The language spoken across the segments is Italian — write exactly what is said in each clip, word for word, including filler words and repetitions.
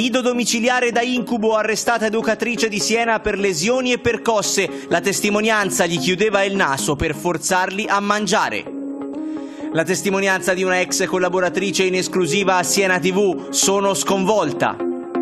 Nido domiciliare da incubo, arrestata educatrice di Siena per lesioni e percosse. La testimonianza gli chiudeva il naso per forzarli a mangiare. La testimonianza di una ex collaboratrice in esclusiva a Siena tivù. Sono sconvolta.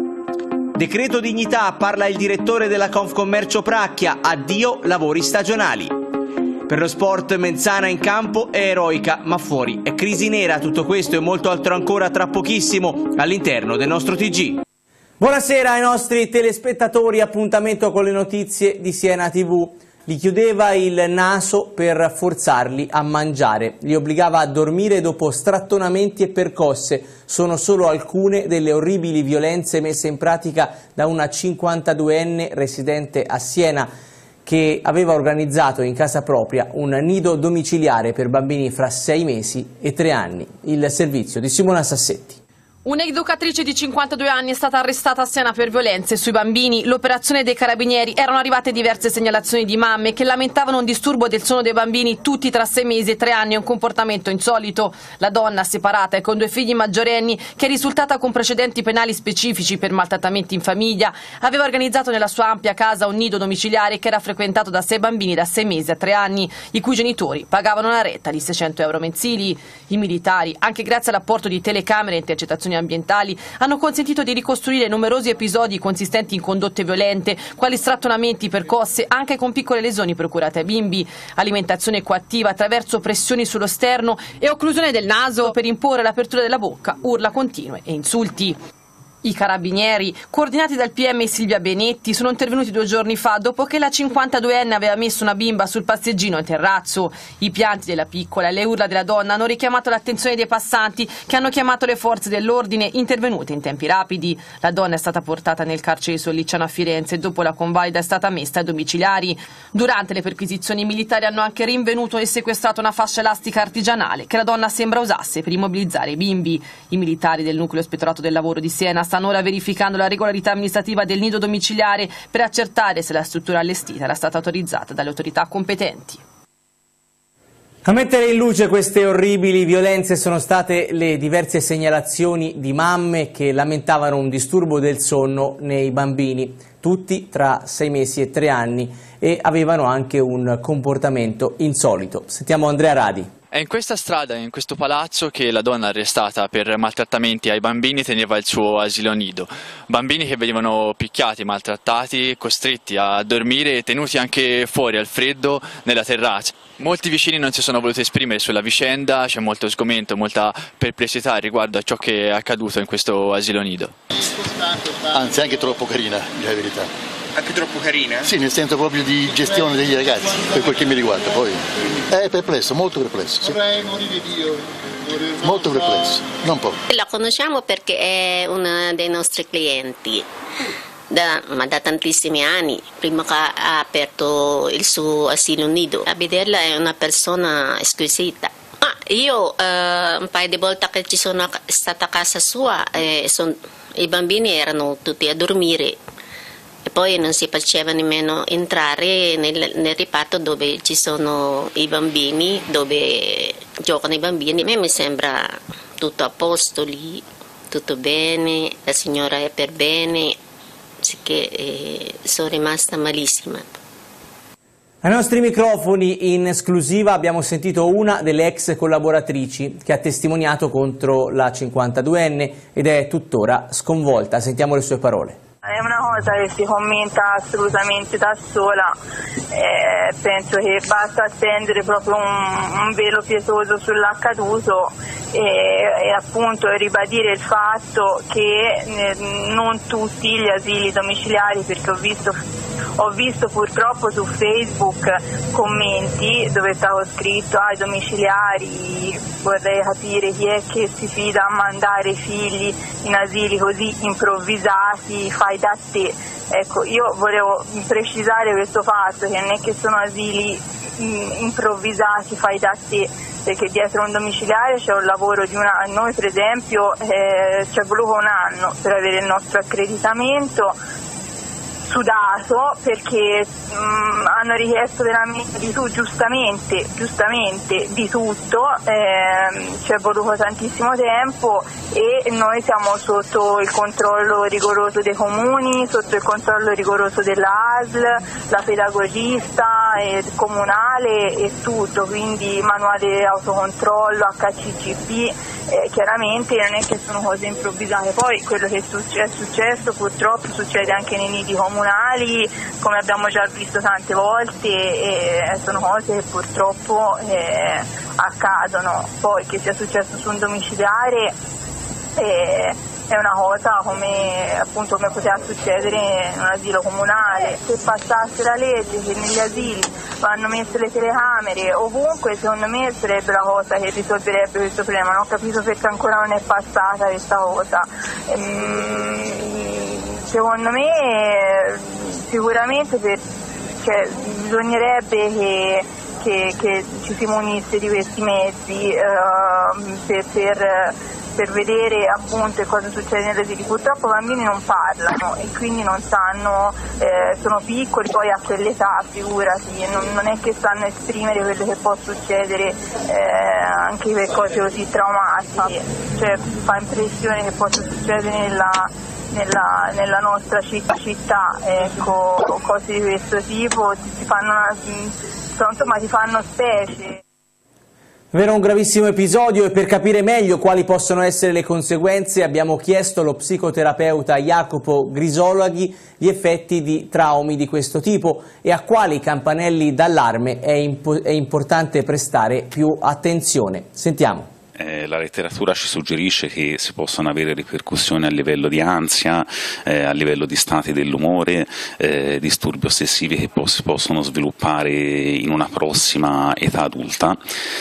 Decreto dignità, parla il direttore della Confcommercio Pracchia. Addio lavori stagionali. Per lo sport Menzana in campo è eroica, ma fuori è crisi nera. Tutto questo e molto altro ancora tra pochissimo all'interno del nostro T G. Buonasera ai nostri telespettatori, appuntamento con le notizie di Siena tivù. Li chiudeva il naso per forzarli a mangiare, li obbligava a dormire dopo strattonamenti e percosse. Sono solo alcune delle orribili violenze messe in pratica da una cinquantaduenne residente a Siena che aveva organizzato in casa propria un nido domiciliare per bambini fra sei mesi e tre anni. Il servizio di Simona Sassetti. Un'educatrice di cinquantadue anni è stata arrestata a Siena per violenze sui bambini. L'operazione dei carabinieri, erano arrivate diverse segnalazioni di mamme che lamentavano un disturbo del sonno dei bambini tutti tra sei mesi e tre anni e un comportamento insolito. La donna, separata e con due figli maggiorenni, che è risultata con precedenti penali specifici per maltrattamenti in famiglia, aveva organizzato nella sua ampia casa un nido domiciliare che era frequentato da sei bambini da sei mesi a tre anni, i cui genitori pagavano una retta di seicento euro mensili. I militari, anche grazie all'apporto di telecamere e intercettazioni ambientali, hanno consentito di ricostruire numerosi episodi consistenti in condotte violente, quali strattonamenti, percosse, anche con piccole lesioni procurate ai bimbi, alimentazione coattiva attraverso pressioni sullo sterno e occlusione del naso per imporre l'apertura della bocca, urla continue e insulti. I carabinieri, coordinati dal P M Silvia Benetti, sono intervenuti due giorni fa dopo che la cinquantaduenne aveva messo una bimba sul passeggino in terrazzo. I pianti della piccola e le urla della donna hanno richiamato l'attenzione dei passanti, che hanno chiamato le forze dell'ordine, intervenute in tempi rapidi. La donna è stata portata nel carcere di Sollicciano a Firenze e dopo la convalida è stata messa ai domiciliari. Durante le perquisizioni, i militari hanno anche rinvenuto e sequestrato una fascia elastica artigianale che la donna sembra usasse per immobilizzare i bimbi. I militari del Nucleo Ispettorato del Lavoro di Siena stanno ora verificando la regolarità amministrativa del nido domiciliare per accertare se la struttura allestita era stata autorizzata dalle autorità competenti. A mettere in luce queste orribili violenze sono state le diverse segnalazioni di mamme che lamentavano un disturbo del sonno nei bambini, tutti tra sei mesi e tre anni, e avevano anche un comportamento insolito. Sentiamo Andrea Radi. È in questa strada, in questo palazzo, che la donna arrestata per maltrattamenti ai bambini teneva il suo asilo nido. Bambini che venivano picchiati, maltrattati, costretti a dormire e tenuti anche fuori al freddo nella terrazza. Molti vicini non si sono voluti esprimere sulla vicenda, c'è molto sgomento, molta perplessità riguardo a ciò che è accaduto in questo asilo nido. Anzi, anche troppo carina, la verità. Anche troppo carina? Sì, nel senso proprio di gestione degli ragazzi, per quel che mi riguarda. Poi è perplesso, molto perplesso. Sì. Vorrei morire Dio. Molto perplesso, non poco. La conosciamo perché è una dei nostri clienti, da, ma da tantissimi anni, prima che ha aperto il suo asilo nido. A vederla è una persona squisita. Ah, io eh, un paio di volte che ci sono stata a casa sua, eh, son, i bambini erano tutti a dormire. E poi non si faceva nemmeno entrare nel, nel reparto dove ci sono i bambini, dove giocano i bambini. A me mi sembra tutto a posto lì, tutto bene, la signora è per bene, che eh, sono rimasta malissima. Ai nostri microfoni in esclusiva abbiamo sentito una delle ex collaboratrici che ha testimoniato contro la cinquantaduenne ed è tuttora sconvolta. Sentiamo le sue parole. È una cosa che si commenta assolutamente da sola, eh, penso che basta stendere proprio un, un velo pietoso sull'accaduto e, e appunto ribadire il fatto che eh, non tutti gli asili domiciliari, perché ho visto, ho visto purtroppo su Facebook commenti dove stavo scritto ai domiciliari, vorrei capire chi è che si fida a mandare i figli in asili così improvvisati, fai da te. Ecco, io volevo precisare questo fatto, che non è che sono asili improvvisati, fai da te, perché dietro un domiciliare c'è un lavoro di un anno. Noi per esempio eh, ci è voluto un anno per avere il nostro accreditamento sudato perché mh, hanno richiesto veramente di tutto, giustamente, giustamente di tutto, eh, ci è voluto tantissimo tempo e noi siamo sotto il controllo rigoroso dei comuni, sotto il controllo rigoroso dell'A S L, la pedagogista, il comunale e tutto, quindi manuale autocontrollo, H C G P. Eh, chiaramente non è che sono cose improvvisate, poi quello che è successo purtroppo succede anche nei nidi comunali, come abbiamo già visto tante volte, e sono cose che purtroppo eh, accadono. Poi che sia successo su un domiciliare eh, è una cosa come appunto come poteva succedere in un asilo comunale. Se passasse la legge che negli asili vanno messe le telecamere ovunque, secondo me sarebbe la cosa che risolverebbe questo problema. Non ho capito perché ancora non è passata questa cosa. Ehm, secondo me sicuramente per, cioè, bisognerebbe che, che, che ci si munisse di questi mezzi uh, per, per per vedere appunto cosa succede negli asili. Purtroppo i bambini non parlano e quindi non sanno, eh, sono piccoli, poi a quell'età figurati, non, non è che sanno esprimere quello che può succedere eh, anche per cose così traumatiche, cioè fa impressione che possa succedere nella, nella, nella nostra città, ecco, cose di questo tipo, ti fanno, una, insomma ti fanno specie. Vero, un gravissimo episodio, e per capire meglio quali possono essere le conseguenze abbiamo chiesto allo psicoterapeuta Jacopo Grisolaghi gli effetti di traumi di questo tipo e a quali campanelli d'allarme è, impo- è importante prestare più attenzione. Sentiamo. Eh, la letteratura ci suggerisce che si possono avere ripercussioni a livello di ansia, eh, a livello di stati dell'umore, eh, disturbi ossessivi che po- si possono sviluppare in una prossima età adulta,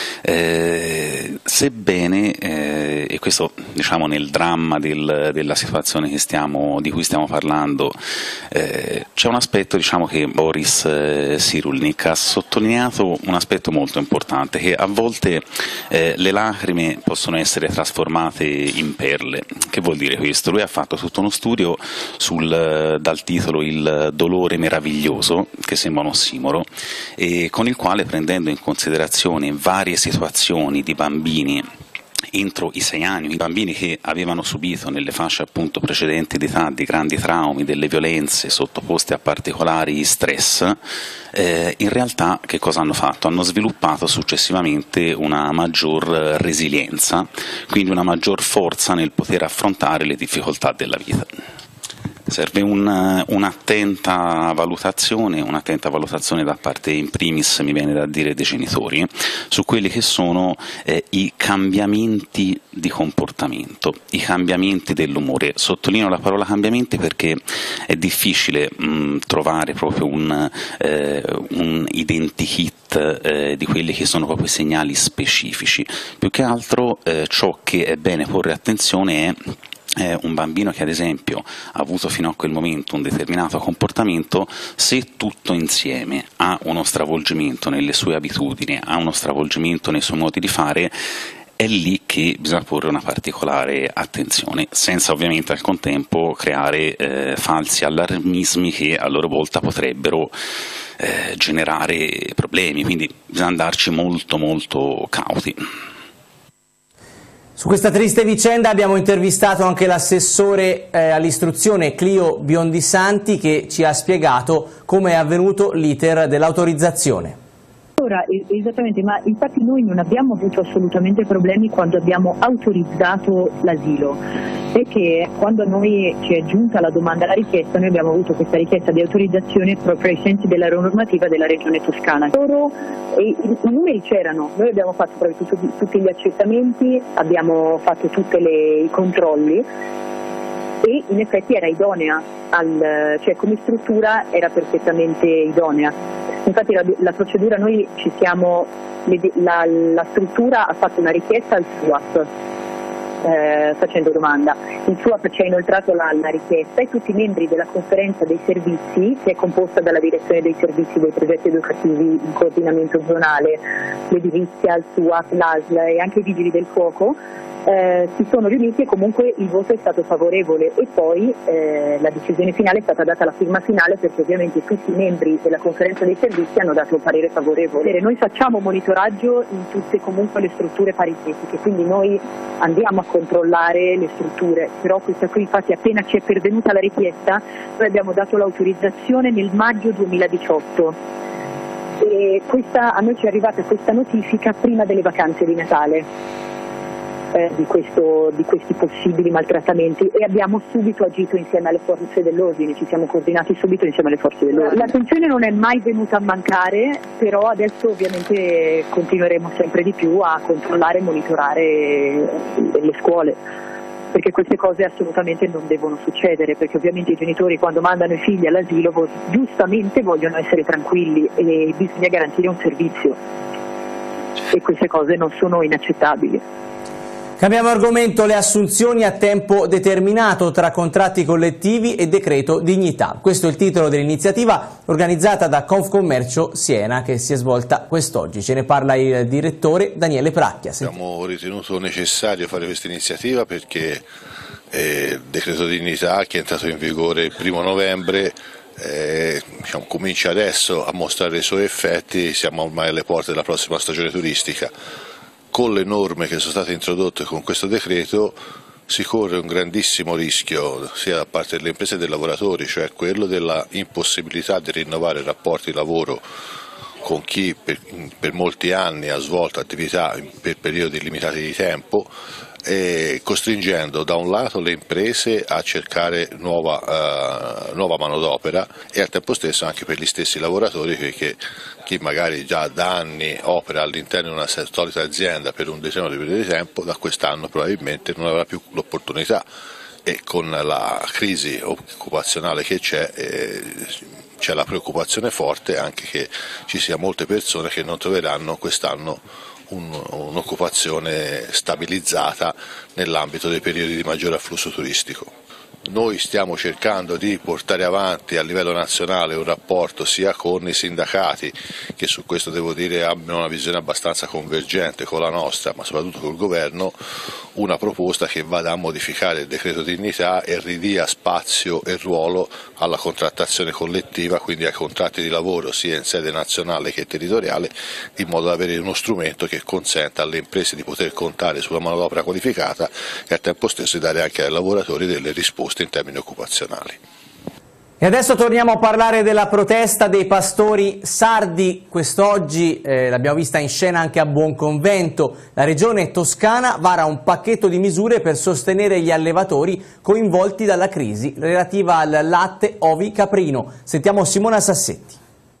eh, sebbene, eh, e questo diciamo nel dramma del, della situazione che stiamo, di cui stiamo parlando, eh, c'è un aspetto diciamo che Boris eh, Cyrulnik ha sottolineato, un aspetto molto importante, che a volte eh, le lacrime possono essere trasformate in perle. Che vuol dire questo? Lui ha fatto tutto uno studio sul, dal titolo Il dolore meraviglioso, che sembra un ossimoro, e con il quale, prendendo in considerazione varie situazioni di bambini entro i sei anni, i bambini che avevano subito nelle fasce appunto precedenti d'età di grandi traumi, delle violenze, sottoposti a particolari stress, eh, in realtà che cosa hanno fatto? Hanno sviluppato successivamente una maggior resilienza, quindi una maggior forza nel poter affrontare le difficoltà della vita. Serve un, un'attenta valutazione, un'attenta valutazione da parte in primis, mi viene da dire, dei genitori, su quelli che sono eh, i cambiamenti di comportamento, i cambiamenti dell'umore. Sottolineo la parola cambiamenti perché è difficile mh, trovare proprio un, eh, un identikit eh, di quelli che sono proprio segnali specifici. Più che altro eh, ciò che è bene porre attenzione è Eh, un bambino che ad esempio ha avuto fino a quel momento un determinato comportamento, se tutto insieme ha uno stravolgimento nelle sue abitudini, ha uno stravolgimento nei suoi modi di fare, è lì che bisogna porre una particolare attenzione, senza ovviamente al contempo creare eh, falsi allarmismi che a loro volta potrebbero eh, generare problemi, quindi bisogna andarci molto molto cauti. Su questa triste vicenda abbiamo intervistato anche l'assessore eh, all'istruzione Clio Biondisanti, che ci ha spiegato come è avvenuto l'iter dell'autorizzazione. Allora, esattamente, ma infatti noi non abbiamo avuto assolutamente problemi quando abbiamo autorizzato l'asilo, perché quando a noi ci è giunta la domanda, la richiesta, noi abbiamo avuto questa richiesta di autorizzazione proprio ai sensi della normativa della Regione Toscana. Loro, e, i, i numeri c'erano, noi abbiamo fatto proprio tutti, tutti gli accertamenti, abbiamo fatto tutti i controlli e in effetti era idonea, al, cioè come struttura era perfettamente idonea. Infatti la, la procedura, noi ci siamo, la, la struttura ha fatto una richiesta al S U A P eh, facendo domanda. Il S U A P ci ha inoltrato la, la richiesta e tutti i membri della conferenza dei servizi, che è composta dalla direzione dei servizi dei progetti educativi in coordinamento zonale, l'edilizia, il S U A P, l'A S L e anche i vigili del fuoco, Eh, si sono riuniti e comunque il voto è stato favorevole e poi eh, la decisione finale è stata data la firma finale, perché ovviamente tutti i membri della conferenza dei servizi hanno dato un parere favorevole. Noi facciamo monitoraggio in tutte comunque le strutture paritetiche, quindi noi andiamo a controllare le strutture, però questa qui infatti appena ci è pervenuta la richiesta noi abbiamo dato l'autorizzazione nel maggio duemiladiciotto e questa, a noi ci è arrivata questa notifica prima delle vacanze di Natale. Eh, di, questo, di questi possibili maltrattamenti e abbiamo subito agito insieme alle forze dell'ordine, ci siamo coordinati subito insieme alle forze dell'ordine. L'attenzione non è mai venuta a mancare, però adesso ovviamente continueremo sempre di più a controllare e monitorare le scuole, perché queste cose assolutamente non devono succedere, perché ovviamente i genitori quando mandano i figli all'asilo giustamente vogliono essere tranquilli e bisogna garantire un servizio e queste cose non sono inaccettabili. Cambiamo argomento: le assunzioni a tempo determinato tra contratti collettivi e decreto dignità. Questo è il titolo dell'iniziativa organizzata da Confcommercio Siena, che si è svolta quest'oggi. Ce ne parla il direttore Daniele Pracchia. Abbiamo ritenuto necessario fare questa iniziativa perché eh, il decreto dignità, che è entrato in vigore il primo novembre, Eh, diciamo, comincia adesso a mostrare i suoi effetti. Siamo ormai alle porte della prossima stagione turistica. Con le norme che sono state introdotte con questo decreto si corre un grandissimo rischio sia da parte delle imprese che dei lavoratori, cioè quello della impossibilità di rinnovare rapporti di lavoro con chi per, per molti anni ha svolto attività per periodi limitati di tempo, e costringendo da un lato le imprese a cercare nuova, uh, nuova manodopera e al tempo stesso anche per gli stessi lavoratori, perché chi magari già da anni opera all'interno di una solita azienda per un determinato periodo di tempo, da quest'anno probabilmente non avrà più l'opportunità, e con la crisi occupazionale che c'è eh, c'è la preoccupazione forte anche che ci sia molte persone che non troveranno quest'anno un'occupazione stabilizzata nell'ambito dei periodi di maggiore afflusso turistico. Noi stiamo cercando di portare avanti a livello nazionale un rapporto sia con i sindacati, che su questo devo dire abbiano una visione abbastanza convergente con la nostra, ma soprattutto col governo, una proposta che vada a modificare il decreto dignità e ridia spazio e ruolo alla contrattazione collettiva, quindi ai contratti di lavoro sia in sede nazionale che territoriale, in modo da avere uno strumento che consenta alle imprese di poter contare sulla manodopera qualificata e al tempo stesso di dare anche ai lavoratori delle risposte in termini occupazionali. E adesso torniamo a parlare della protesta dei pastori sardi. Quest'oggi eh, l'abbiamo vista in scena anche a Buonconvento. La regione toscana vara un pacchetto di misure per sostenere gli allevatori coinvolti dalla crisi relativa al latte ovi caprino. Sentiamo Simona Sassetti.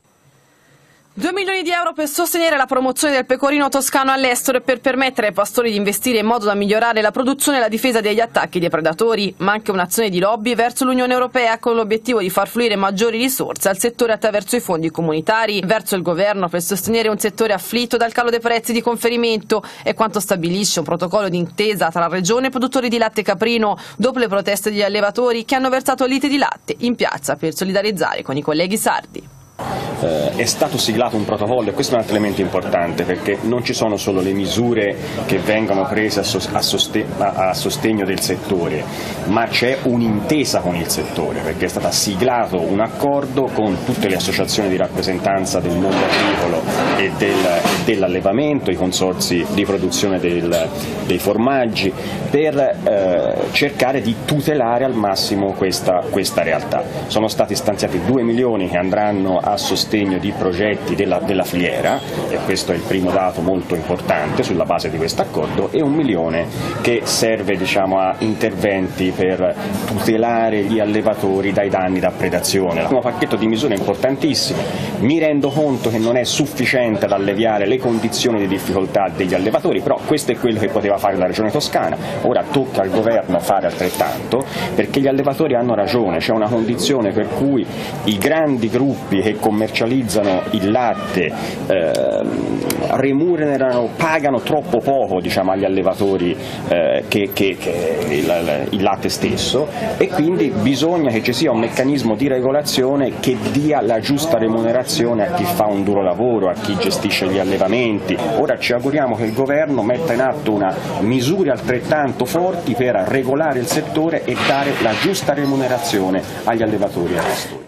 Due milioni di euro per sostenere la promozione del pecorino toscano all'estero e per permettere ai pastori di investire in modo da migliorare la produzione e la difesa degli attacchi dei predatori, ma anche un'azione di lobby verso l'Unione Europea con l'obiettivo di far fluire maggiori risorse al settore attraverso i fondi comunitari, verso il governo per sostenere un settore afflitto dal calo dei prezzi di conferimento, è quanto stabilisce un protocollo d'intesa tra Regione e produttori di latte caprino dopo le proteste degli allevatori che hanno versato litri di latte in piazza per solidarizzare con i colleghi sardi. Eh, è stato siglato un protocollo e questo è un altro elemento importante, perché non ci sono solo le misure che vengono prese a, sos- a, soste- a-, a sostegno del settore, ma c'è un'intesa con il settore, perché è stato siglato un accordo con tutte le associazioni di rappresentanza del mondo agricolo e, del, e dell'allevamento, i consorzi di produzione del, dei formaggi, per eh, cercare di tutelare al massimo questa, questa realtà. Sono stati stanziati due milioni che andranno a sostegno di progetti della, della filiera, e questo è il primo dato molto importante sulla base di questo accordo, e un milione che serve, diciamo, a interventi per tutelare gli allevatori dai danni da predazione. Un pacchetto di misure importantissime. Mi rendo conto che non è sufficiente ad alleviare le condizioni di difficoltà degli allevatori, però questo è quello che poteva fare la Regione Toscana. Ora tocca al governo fare altrettanto, perché gli allevatori hanno ragione, c'è una condizione per cui i grandi gruppi che commercializzano commercializzano il latte eh, remunerano, pagano troppo poco, diciamo, agli allevatori eh, che, che, che il, il latte stesso, e quindi bisogna che ci sia un meccanismo di regolazione che dia la giusta remunerazione a chi fa un duro lavoro, a chi gestisce gli allevamenti. Ora ci auguriamo che il governo metta in atto una misure altrettanto forti per regolare il settore e dare la giusta remunerazione agli allevatori e ai pastori.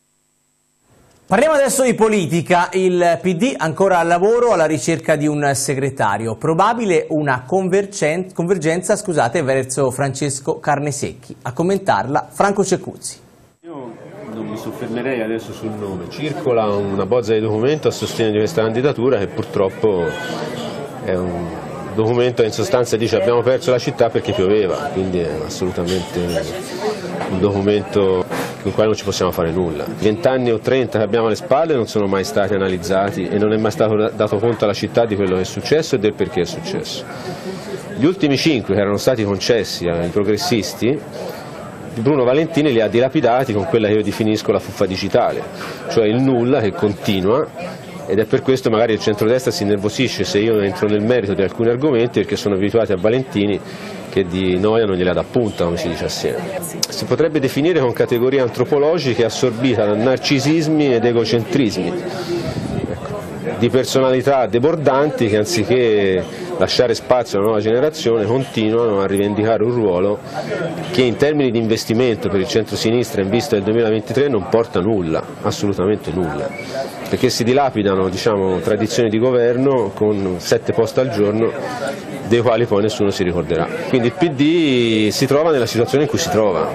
Parliamo adesso di politica. Il P D ancora al lavoro alla ricerca di un segretario. Probabile una convergen- convergenza scusate, verso Francesco Carnesecchi. A commentarla Franco Ceccuzzi. Io non mi soffermerei adesso sul nome. Circola una bozza di documento a sostegno di questa candidatura che purtroppo è un documento che in sostanza dice abbiamo perso la città perché pioveva, quindi è assolutamente un documento con il quale non ci possiamo fare nulla. vent'anni o trenta che abbiamo alle spalle non sono mai stati analizzati e non è mai stato dato conto alla città di quello che è successo e del perché è successo. Gli ultimi cinque che erano stati concessi ai progressisti, Bruno Valentini li ha dilapidati con quella che io definisco la fuffa digitale, cioè il nulla che continua, ed è per questo magari il centrodestra si innervosisce se io entro nel merito di alcuni argomenti, perché sono abituati a Valentini che di noia non gliela dà punta, come si dice a Siena. Si potrebbe definire con categorie antropologiche assorbita da narcisismi ed egocentrismi, ecco, di personalità debordanti che anziché lasciare spazio alla nuova generazione continuano a rivendicare un ruolo che in termini di investimento per il centro-sinistra in vista del duemilaventitré non porta nulla, assolutamente nulla, perché si dilapidano, diciamo, tradizioni di governo con sette post al giorno dei quali poi nessuno si ricorderà. Quindi il P D si trova nella situazione in cui si trova.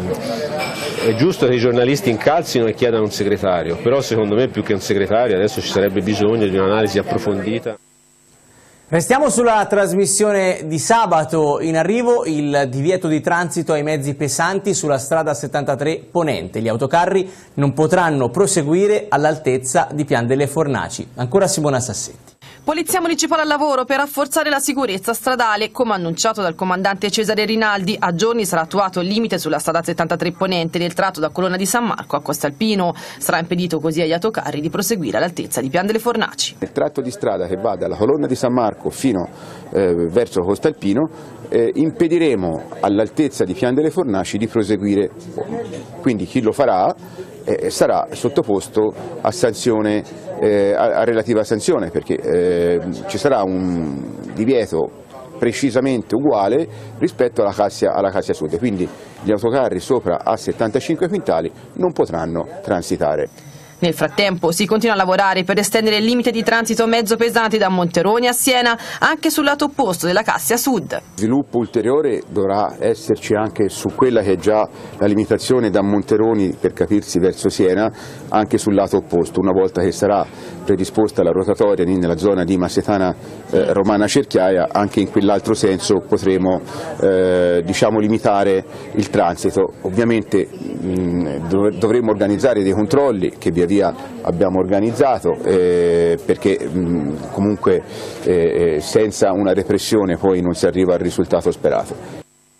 È giusto che i giornalisti incalzino e chiedano un segretario, però secondo me più che un segretario adesso ci sarebbe bisogno di un'analisi approfondita. Restiamo sulla trasmissione di sabato. In arrivo il divieto di transito ai mezzi pesanti sulla strada settantatré Ponente. Gli autocarri non potranno proseguire all'altezza di Pian delle Fornaci. Ancora Simona Sassetti. Polizia Municipale al lavoro per rafforzare la sicurezza stradale. Come annunciato dal comandante Cesare Rinaldi, a giorni sarà attuato il limite sulla strada settantatré Ponente nel tratto da Colonna di San Marco a Costalpino. Sarà impedito così agli autocarri di proseguire all'altezza di Pian delle Fornaci. Il tratto di strada che va dalla Colonna di San Marco fino eh, verso Costalpino eh, impediremo all'altezza di Pian delle Fornaci di proseguire, quindi chi lo farà eh, sarà sottoposto a sanzione, eh, a, a relativa sanzione, perché eh, ci sarà un divieto precisamente uguale rispetto alla Cassia, alla Cassia Sud, quindi gli autocarri sopra a settantacinque quintali non potranno transitare. Nel frattempo si continua a lavorare per estendere il limite di transito mezzo pesante da Monteroni a Siena anche sul lato opposto della Cassia Sud. Sviluppo ulteriore dovrà esserci anche su quella che è già la limitazione da Monteroni, per capirsi, verso Siena, anche sul lato opposto. Una volta che sarà predisposta la rotatoria nella zona di Massetana eh, Romana Cerchiaia, anche in quell'altro senso potremo eh, diciamo limitare il transito. Ovviamente mh, dov- dovremo organizzare dei controlli che via via abbiamo organizzato, eh, perché mh, comunque eh, senza una repressione poi non si arriva al risultato sperato.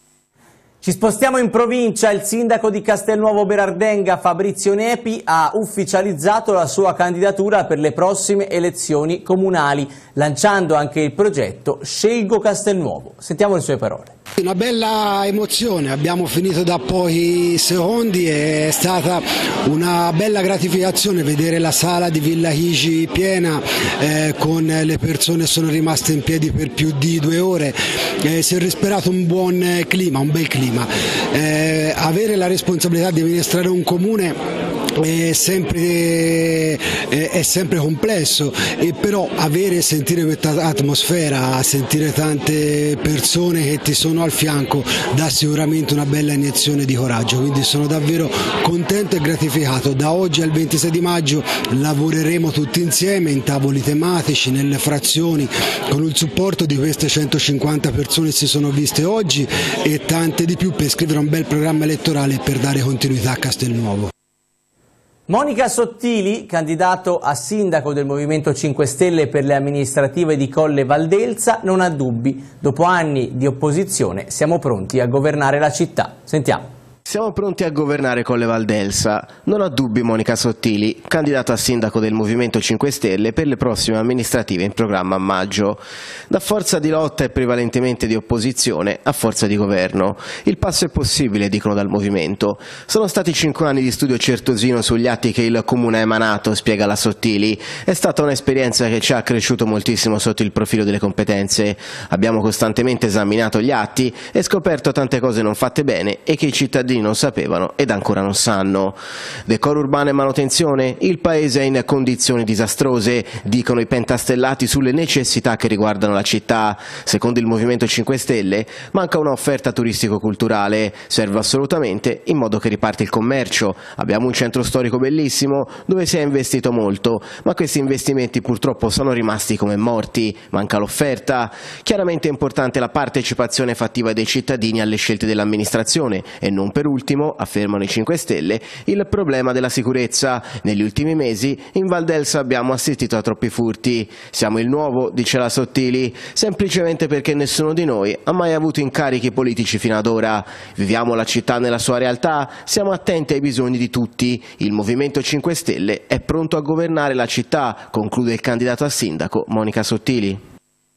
Ci spostiamo in provincia. Il sindaco di Castelnuovo Berardenga, Fabrizio Nepi, ha ufficializzato la sua candidatura per le prossime elezioni comunali, lanciando anche il progetto Scelgo Castelnuovo. Sentiamo le sue parole. Una bella emozione, abbiamo finito da pochi secondi, è stata una bella gratificazione vedere la sala di Villa Chigi piena, eh, con le persone che sono rimaste in piedi per più di due ore, eh, si è respirato un buon clima, un bel clima. Eh, avere la responsabilità di amministrare un comune è sempre, è sempre complesso, e però avere e sentire questa atmosfera, sentire tante persone che ti sono al fianco dà sicuramente una bella iniezione di coraggio, quindi sono davvero contento e gratificato. Da oggi al ventisei di maggio lavoreremo tutti insieme in tavoli tematici, nelle frazioni, con il supporto di queste centocinquanta persone che si sono viste oggi e tante di più, per scrivere un bel programma elettorale e per dare continuità a Castelnuovo. Monica Sottili, candidato a sindaco del Movimento cinque Stelle per le amministrative di Colle Valdelsa, non ha dubbi. Dopo anni di opposizione siamo pronti a governare la città. Sentiamo. Siamo pronti a governare con le Valdelsa. Non ha dubbi Monica Sottili, candidata a sindaco del Movimento cinque Stelle per le prossime amministrative in programma a maggio. Da forza di lotta e prevalentemente di opposizione a forza di governo. Il passo è possibile, dicono dal Movimento. Sono stati cinque anni di studio certosino sugli atti che il Comune ha emanato, spiega la Sottili. È stata un'esperienza che ci ha cresciuto moltissimo sotto il profilo delle competenze. Abbiamo costantemente esaminato gli atti e scoperto tante cose non fatte bene e che i cittadini non sapevano ed ancora non sanno. Decoro urbano e manutenzione? Il paese è in condizioni disastrose, dicono i pentastellati sulle necessità che riguardano la città. Secondo il Movimento cinque Stelle manca un'offerta turistico-culturale, serve assolutamente in modo che riparti il commercio. Abbiamo un centro storico bellissimo dove si è investito molto, ma questi investimenti purtroppo sono rimasti come morti, manca l'offerta. Chiaramente è importante la partecipazione fattiva dei cittadini alle scelte dell'amministrazione e non per ultimo, affermano i cinque Stelle, il problema della sicurezza. Negli ultimi mesi in Valdelsa abbiamo assistito a troppi furti. Siamo il nuovo, dice la Sottili, semplicemente perché nessuno di noi ha mai avuto incarichi politici fino ad ora. Viviamo la città nella sua realtà, siamo attenti ai bisogni di tutti. Il Movimento cinque Stelle è pronto a governare la città, conclude il candidato a sindaco Monica Sottili.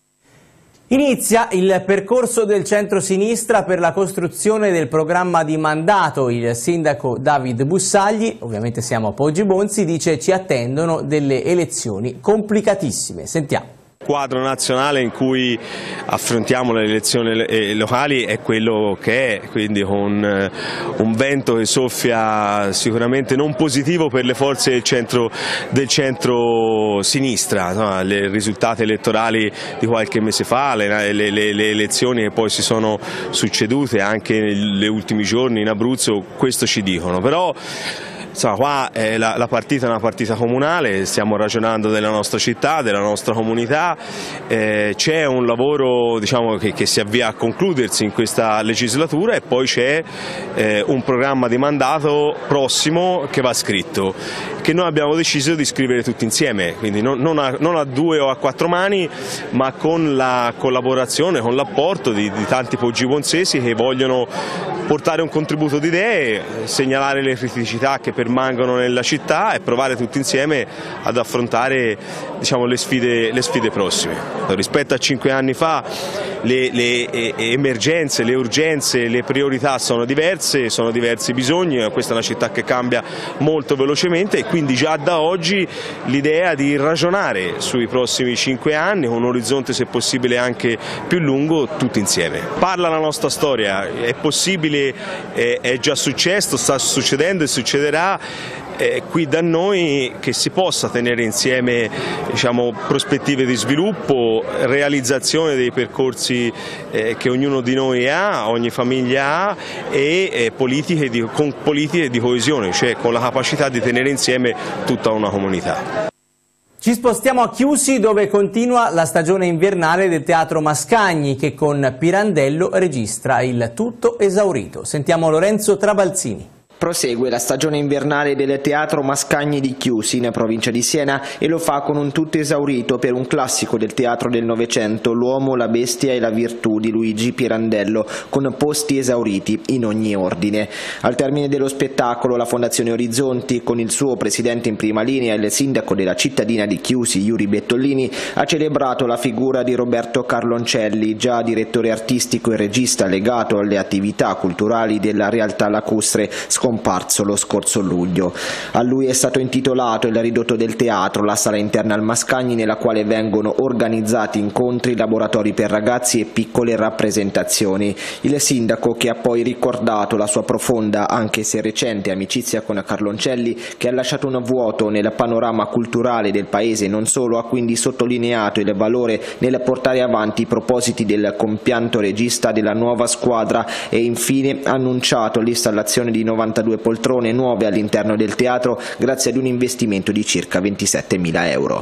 Inizia il percorso del centro-sinistra per la costruzione del programma di mandato. Il sindaco David Bussagli, ovviamente siamo a Poggi Bonzi, dice ci attendono delle elezioni complicatissime. Sentiamo. Quadro nazionale in cui affrontiamo le elezioni locali è quello che è, quindi con un vento che soffia sicuramente non positivo per le forze del centro, del centro sinistra, no? I risultati elettorali di qualche mese fa, le, le, le, le elezioni che poi si sono succedute anche negli ultimi giorni in Abruzzo questo ci dicono, però insomma, qua eh, la, la partita è una partita comunale, stiamo ragionando della nostra città, della nostra comunità, eh, c'è un lavoro diciamo, che, che si avvia a concludersi in questa legislatura e poi c'è eh, un programma di mandato prossimo che va scritto, che noi abbiamo deciso di scrivere tutti insieme, quindi non, non, a, non a due o a quattro mani, ma con la collaborazione, con l'apporto di, di tanti poggibonzesi che vogliono portare un contributo di idee, segnalare le criticità che permangono nella città e provare tutti insieme ad affrontare diciamo, le, sfide, le sfide prossime. Rispetto a cinque anni fa le, le emergenze, le urgenze, le priorità sono diverse, sono diversi i bisogni, questa è una città che cambia molto velocemente e quindi già da oggi l'idea di ragionare sui prossimi cinque anni con un orizzonte se possibile anche più lungo tutti insieme. Parla la nostra storia, è possibile, è, è già successo, sta succedendo e succederà eh, qui da noi che si possa tenere insieme diciamo, prospettive di sviluppo, realizzazione dei percorsi eh, che ognuno di noi ha, ogni famiglia ha e eh, politiche di, con politiche di coesione, cioè con la capacità di tenere insieme tutta una comunità. Ci spostiamo a Chiusi dove continua la stagione invernale del Teatro Mascagni che con Pirandello registra il tutto esaurito. Sentiamo Lorenzo Trabalzini. Prosegue la stagione invernale del Teatro Mascagni di Chiusi, in provincia di Siena, e lo fa con un tutto esaurito per un classico del teatro del Novecento, L'uomo, la bestia e la virtù di Luigi Pirandello, con posti esauriti in ogni ordine. Al termine dello spettacolo la Fondazione Orizzonti, con il suo presidente in prima linea, il sindaco della cittadina di Chiusi, Yuri Bettolini, ha celebrato la figura di Roberto Carloncelli, già direttore artistico e regista legato alle attività culturali della realtà lacustre, scomparso lo scorso luglio. A lui è stato intitolato il ridotto del teatro, la sala interna al Mascagni nella quale vengono organizzati incontri, laboratori per ragazzi e piccole rappresentazioni. Il sindaco, che ha poi ricordato la sua profonda, anche se recente, amicizia con Carloncelli, che ha lasciato un vuoto nel panorama culturale del paese e non solo, ha quindi sottolineato il valore nel portare avanti i propositi del compianto regista della nuova squadra e infine annunciato l'installazione di novantadue poltrone nuove all'interno del teatro grazie ad un investimento di circa ventisettemila euro.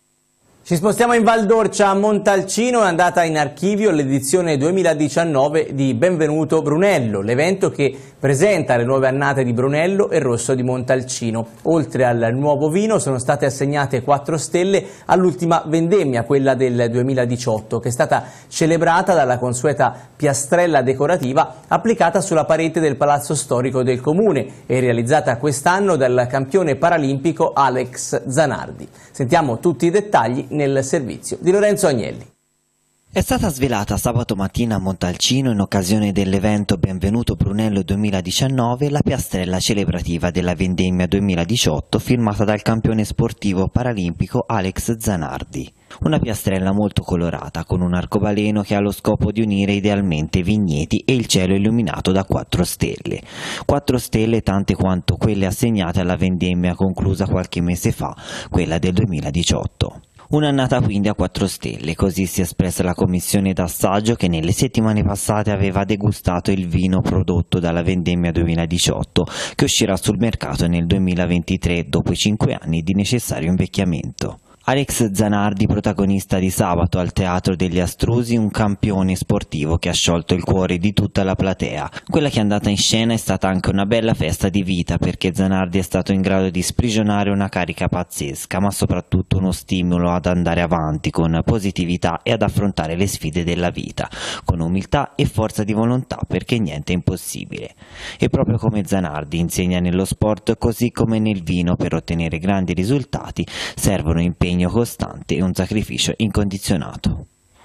Ci spostiamo in Val d'Orcia, a Montalcino. È andata in archivio l'edizione duemiladiciannove di Benvenuto Brunello, l'evento che presenta le nuove annate di Brunello e Rosso di Montalcino. Oltre al nuovo vino sono state assegnate quattro stelle all'ultima vendemmia, quella del duemiladiciotto, che è stata celebrata dalla consueta piastrella decorativa applicata sulla parete del Palazzo Storico del Comune e realizzata quest'anno dal campione paralimpico Alex Zanardi. Sentiamo tutti i dettagli nel servizio di Lorenzo Agnelli. È stata svelata sabato mattina a Montalcino, in occasione dell'evento Benvenuto Brunello duemiladiciannove, la piastrella celebrativa della vendemmia duemiladiciotto firmata dal campione sportivo paralimpico Alex Zanardi. Una piastrella molto colorata, con un arcobaleno che ha lo scopo di unire idealmente vigneti e il cielo illuminato da quattro stelle. Quattro stelle tante quanto quelle assegnate alla vendemmia conclusa qualche mese fa, quella del duemiladiciotto. Un'annata quindi a quattro stelle, così si è espressa la commissione d'assaggio che nelle settimane passate aveva degustato il vino prodotto dalla vendemmia duemiladiciotto, che uscirà sul mercato nel duemilaventitré dopo i cinque anni di necessario invecchiamento. Alex Zanardi, protagonista di sabato al Teatro degli Astrusi, un campione sportivo che ha sciolto il cuore di tutta la platea. Quella che è andata in scena è stata anche una bella festa di vita, perché Zanardi è stato in grado di sprigionare una carica pazzesca, ma soprattutto uno stimolo ad andare avanti con positività e ad affrontare le sfide della vita, con umiltà e forza di volontà, perché niente è impossibile. E proprio come Zanardi insegna nello sport, così come nel vino, per ottenere grandi risultati servono impegni costante e un sacrificio incondizionato.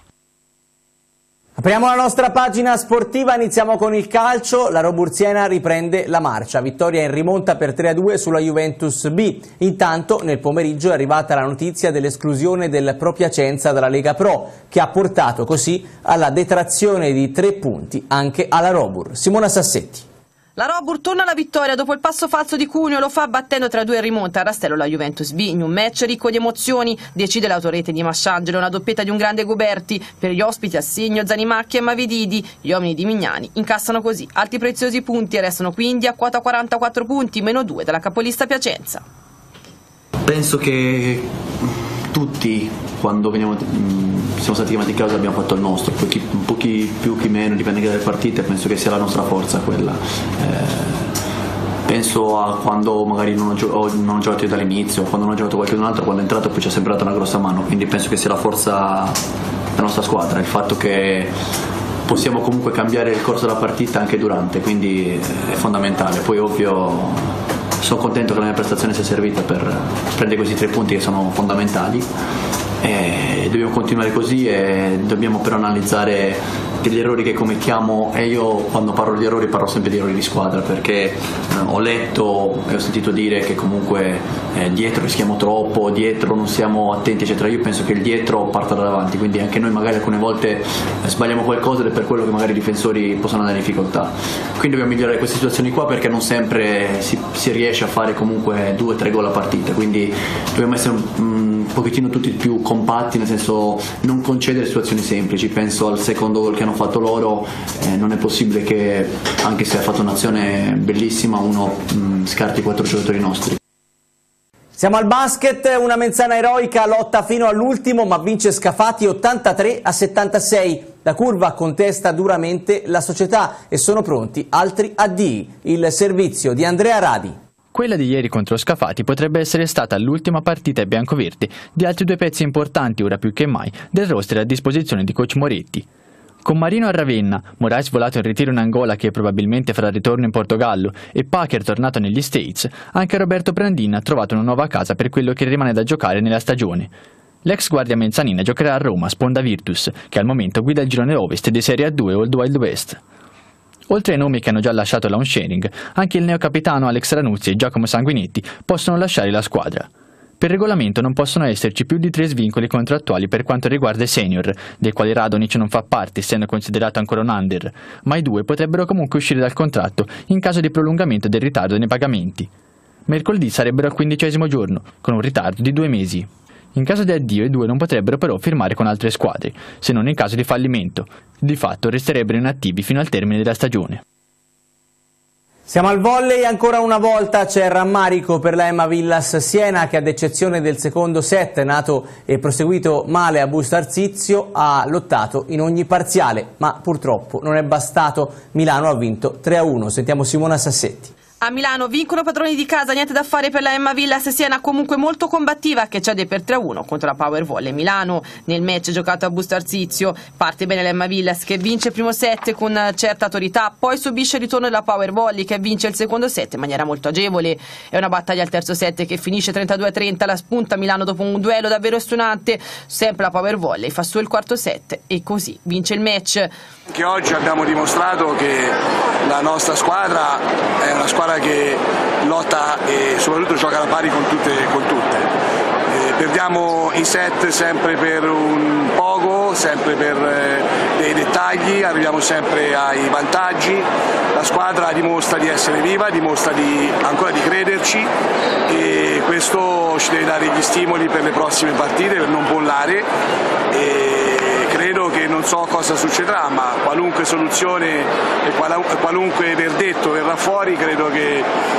Apriamo la nostra pagina sportiva, iniziamo con il calcio. La Roburziena riprende la marcia, vittoria in rimonta per tre a due sulla Juventus B. Intanto nel pomeriggio è arrivata la notizia dell'esclusione del Pro Piacenza dalla Lega Pro, che ha portato così alla detrazione di tre punti anche alla Robur. Simona Sassetti. La Robur torna alla vittoria dopo il passo falso di Cuneo, lo fa battendo tre a due in rimonta a Rastello la Juventus B, in un match ricco di emozioni. Decide l'autorete di Masciangelo, una doppietta di un grande Guberti. Per gli ospiti Assegno, Zanimacchi e Mavididi, gli uomini di Mignani incassano così altri preziosi punti e restano quindi a quota quarantaquattro punti, meno due dalla capolista Piacenza. Penso che tutti, quando veniamo, siamo stati chiamati in causa, abbiamo fatto il nostro, poi chi, un po' chi più chi meno, dipende dalle partite, penso che sia la nostra forza quella. Eh, penso a quando magari non ho, gio- non ho giocato io dall'inizio, quando non ho giocato qualcun altro, quando è entrato poi ci ha sembrato una grossa mano, quindi penso che sia la forza della nostra squadra, il fatto che possiamo comunque cambiare il corso della partita anche durante, quindi è fondamentale. Poi ovvio sono contento che la mia prestazione sia servita per prendere questi tre punti che sono fondamentali e dobbiamo continuare così e dobbiamo però analizzare degli errori che commettiamo, e io quando parlo di errori parlo sempre di errori di squadra, perché eh, ho letto e ho sentito dire che comunque eh, dietro rischiamo troppo, dietro non siamo attenti eccetera. Io penso che il dietro parta da davanti, quindi anche noi magari alcune volte eh, sbagliamo qualcosa ed è per quello che magari i difensori possono andare in difficoltà, quindi dobbiamo migliorare queste situazioni qua, perché non sempre si, si riesce a fare comunque due o tre gol a partita, quindi dobbiamo essere un, un pochettino tutti più compatti, nel senso non concedere situazioni semplici. Penso al secondo gol che hanno fatto loro, eh, non è possibile che anche se ha fatto un'azione bellissima uno mh, scarti quattro giocatori nostri. Siamo al basket, una Menzana eroica lotta fino all'ultimo ma vince Scafati ottantatré a settantasei. La Curva contesta duramente la società e sono pronti altri addii. Il servizio di Andrea Radi. Quella di ieri contro Scafati potrebbe essere stata l'ultima partita ai biancoverdi di altri due pezzi importanti, ora più che mai, del roster a disposizione di coach Moretti. Con Marino a Ravenna, Moraes volato in ritiro in Angola che probabilmente farà ritorno in Portogallo e Packer tornato negli States, anche Roberto Brandin ha trovato una nuova casa per quello che rimane da giocare nella stagione. L'ex guardia menzanina giocherà a Roma, sponda Virtus, che al momento guida il girone ovest di Serie A due Old Wild West. Oltre ai nomi che hanno già lasciato la sharing, anche il neocapitano Alex Ranuzzi e Giacomo Sanguinetti possono lasciare la squadra. Per regolamento non possono esserci più di tre svincoli contrattuali per quanto riguarda i senior, dei quali Radonic non fa parte essendo considerato ancora un under, ma i due potrebbero comunque uscire dal contratto in caso di prolungamento del ritardo nei pagamenti. Mercoledì sarebbero al quindicesimo giorno, con un ritardo di due mesi. In caso di addio i due non potrebbero però firmare con altre squadre, se non in caso di fallimento. Di fatto resterebbero inattivi fino al termine della stagione. Siamo al volley, ancora una volta c'è rammarico per la Emma Villas Siena che, ad eccezione del secondo set nato e proseguito male a Busto Arsizio, ha lottato in ogni parziale, ma purtroppo non è bastato. Milano ha vinto tre a uno. Sentiamo Simona Sassetti. A Milano vincono padroni di casa, niente da fare per la Emma Villas Siena, comunque molto combattiva, che cede per tre a uno contro la Power Volley Milano. Nel match giocato a Busto Arsizio parte bene l'Emma Villas, che vince il primo set con certa autorità, poi subisce il ritorno della Power Volley che vince il secondo set in maniera molto agevole. È una battaglia al terzo set che finisce trentadue a trenta, la spunta Milano dopo un duello davvero stonante. Sempre la Power Volley fa su il quarto set e così vince il match. Che oggi abbiamo dimostrato che la nostra squadra è una squadra che lotta e soprattutto gioca alla pari con tutte, con tutte. Eh, perdiamo i set sempre per un poco, sempre per eh, dei dettagli, arriviamo sempre ai vantaggi. La squadra dimostra di essere viva, dimostra di, ancora di crederci e questo ci deve dare gli stimoli per le prossime partite, per non bollare. E credo che non so cosa succederà, ma qualunque soluzione e qualunque verdetto verrà fuori, credo che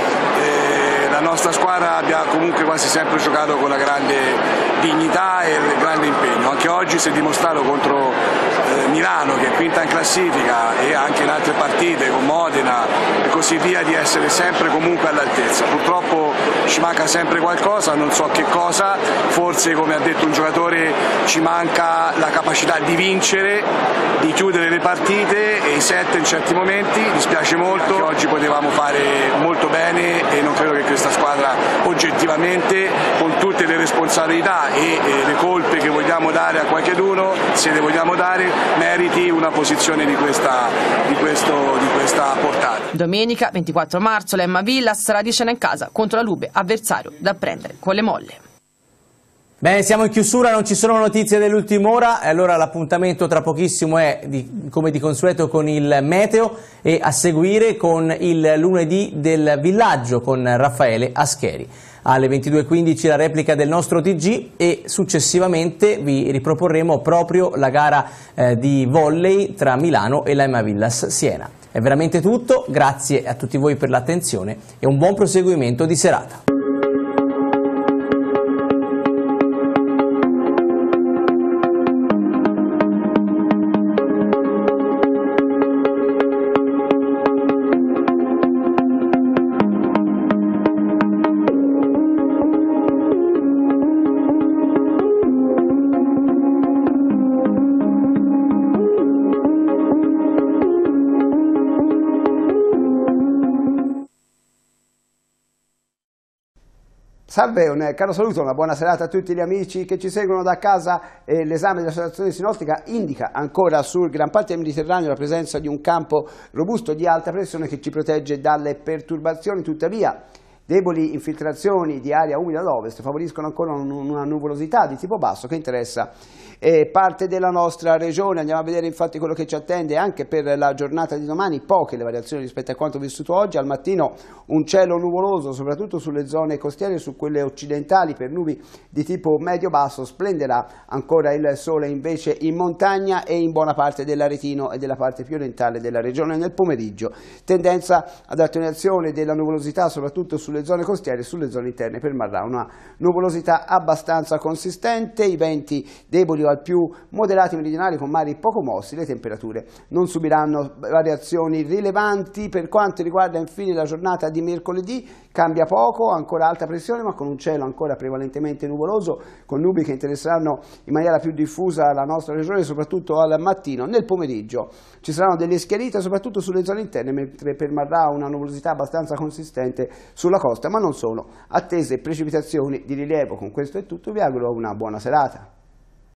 eh, la nostra squadra abbia comunque quasi sempre giocato con la grande dignità e il grande impegno. Anche oggi si è dimostrato contro eh, Milano, che è quinta in classifica, e anche in altre partite con Modena e così via, di essere sempre comunque all'altezza. Purtroppo ci manca sempre qualcosa, non so che cosa, forse, come ha detto un giocatore, ci manca la capacità di vincere, di chiudere le partite e i set in certi momenti. Mi dispiace molto, oggi potevamo fare molto bene e non credo che questa squadra, oggettivamente, con tutte le responsabilità e eh, le colpe che vogliamo dare a qualcheduno, se le vogliamo dare, meriti una posizione di questa, di questo, di questa portata. Domenica ventiquattro marzo l'Emma Villas sarà di scena in casa contro la Lube, avversario da prendere con le molle. Bene, siamo in chiusura, non ci sono notizie dell'ultima ora e allora l'appuntamento tra pochissimo è, di, come di consueto, con il meteo e a seguire con il lunedì del villaggio con Raffaele Ascheri. Alle ventidue e quindici la replica del nostro T G e successivamente vi riproporremo proprio la gara eh, di volley tra Milano e la Emma Villas Siena. È veramente tutto, grazie a tutti voi per l'attenzione e un buon proseguimento di serata. Salve, un caro saluto, una buona serata a tutti gli amici che ci seguono da casa. Eh, l'esame della situazione sinostica indica ancora sul gran parte del Mediterraneo la presenza di un campo robusto di alta pressione che ci protegge dalle perturbazioni. Tuttavia, deboli infiltrazioni di aria umida ad ovest favoriscono ancora una nuvolosità di tipo basso che interessa eh, parte della nostra regione. Andiamo a vedere infatti quello che ci attende anche per la giornata di domani. Poche le variazioni rispetto a quanto vissuto oggi. Al mattino un cielo nuvoloso soprattutto sulle zone costiere e su quelle occidentali per nubi di tipo medio-basso. Splenderà ancora il sole invece in montagna e in buona parte dell'Aretino e della parte più orientale della regione nel pomeriggio. Tendenza ad attenuazione della nuvolosità soprattutto sulle zone costiere e sulle zone interne. Permarrà una nuvolosità abbastanza consistente, i venti deboli o al più moderati meridionali con mari poco mossi. Le temperature non subiranno variazioni rilevanti. Per quanto riguarda infine la giornata di mercoledì, cambia poco, ancora alta pressione ma con un cielo ancora prevalentemente nuvoloso, con nubi che interesseranno in maniera più diffusa la nostra regione soprattutto al mattino. Nel pomeriggio ci saranno delle schiarite soprattutto sulle zone interne, mentre permarrà una nuvolosità abbastanza consistente sulla costa, ma non solo. Attese precipitazioni di rilievo. Con questo è tutto, vi auguro una buona serata.